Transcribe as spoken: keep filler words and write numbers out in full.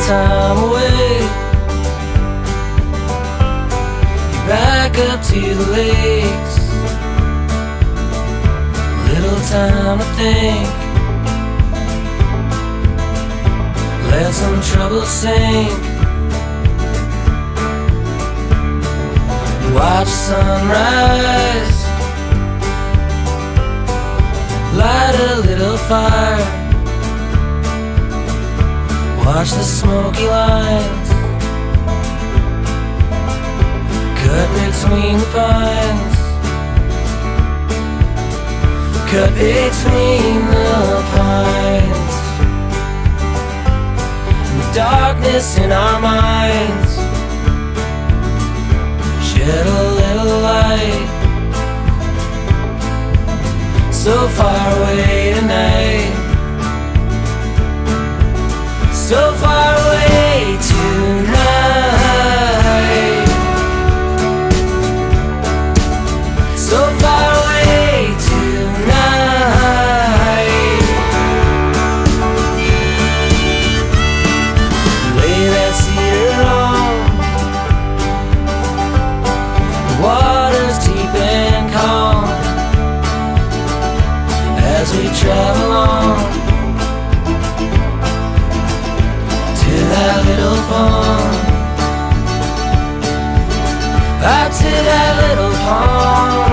time away. You're back up to the lakes. Little time to think. Let some trouble sink. Watch sunrise. Light a little fire. Watch the smoky lines cut between the pines. Cut between the pines. The darkness in our minds shed a little light. So far away tonight, so far away tonight, so far away tonight. Lay that cedar on, the water's deep and calm. As we travel on to that little pond, out to that little pond.